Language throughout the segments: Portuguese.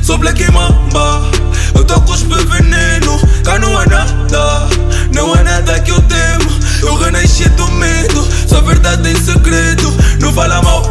sou Black Mamba. Eu tô com os veneno, cá não há nada. Não há nada que eu temo. Eu renasci do medo, só verdade em segredo. Não fala mal,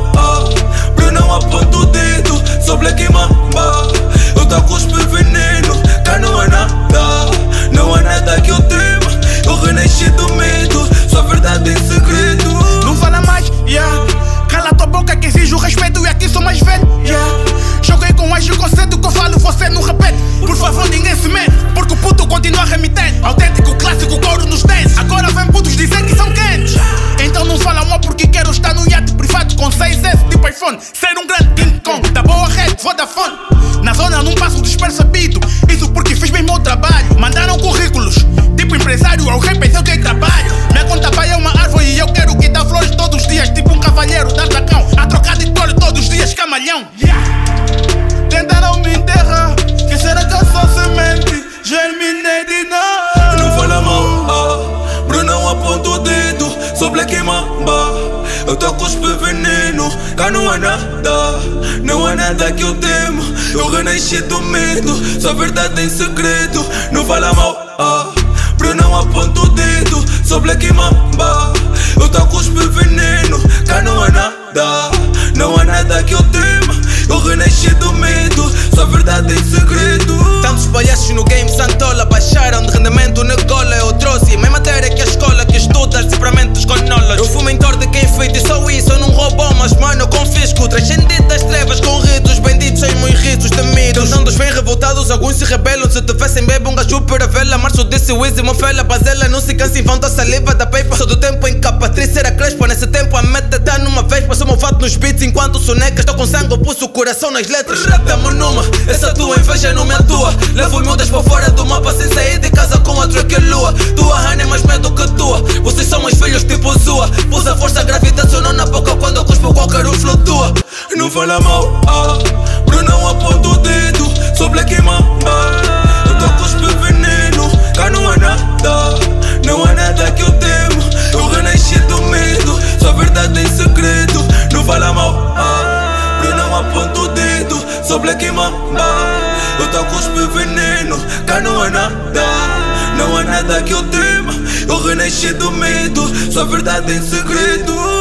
pra não aponto o dedo. Sou Black Mamba. Eu tô com os veneno, cá não há nada. Não há nada que eu tema. Eu renasci do medo, só verdade em segredo. Não fala mais, yeah. Cala tua boca que exijo respeito e aqui sou mais velho, yeah. Joguei com anjo com cedo que eu falo, você não repete. Por favor, ninguém se mete, porque o puto continua a remeter. Autêntico, clássico, couro nos dentes. Agora vem putos dizer que são quentes. Então não fala mal porque quero estar no iate privado com 6S tipo iPhone. Ser um grande King Kong, da boa rede, Vodafone. Na zona não passo despercebido, isso porque fiz bem meu trabalho. Mandaram currículos, tipo empresário, ao rei pensei que trabalho. Minha conta vai é uma árvore e eu quero que dá flores todos os dias. Tipo um cavalheiro da dragão, a trocar de touro todos os dias, camalhão, yeah. Tentaram me enterrar, que será que eu sou semente? Germinei de nada. Não fala mal, bro, não aponto o dedo. Sou Black Mamba. Eu tô com os veneno, cá não há nada. Não há nada que eu temo. Eu renasci do medo, só verdade em segredo. Não fala mal, bro, não aponto o dedo. Sou Black Mamba. Eu tô com os veneno, cá não há nada. Não há nada que eu tema. Eu renasci do medo, só verdade em segredo. Tantos palhaços no game Santola baixaram de rendimento na gola. Eu trouxe a mesma matéria que a escola que estudas separamentos com knowledge. Eu fui mentor de quem foi e só isso eu não roubo, mas mano eu confisco. Transcendi das trevas com ritos benditos sem muitos ritos temidos. Tentando bem revoltados, alguns se rebelam. Se tivessem bebo um gajo para vela. Março desse Wizzy, uma fela, bazela. Não se cansa em vão da saliva da paper. Sou do tempo em que a Patrícia era crespa. Nesse tempo a meta tá numa vez. Passou meu fato nos beats enquanto sonecas. Estou com sangue, eu pulso o coração nas letras. Tamo numa, essa tua inveja não me atua. Levo miúdas para fora do mapa sem sair de casa com a troca e lua. Tua rana é mais medo que tua. Vocês são mais filhos tipo sua. Pus a força gravitacional na boca quando eu cuspo qualquer um flutua. Não fala mal, bro, não aponto o dedo. Sou Black Mamba. Eu tô com os veneno, cá não há nada. Não há nada que eu temo. Eu renasci do medo, só verdade em segredo. Não fala mal, bro, não aponto o dedo. Sou Black Mamba. Eu tô com os veneno, cá não há nada. Não há nada que eu tema. Eu renasci do medo, só verdade em segredo.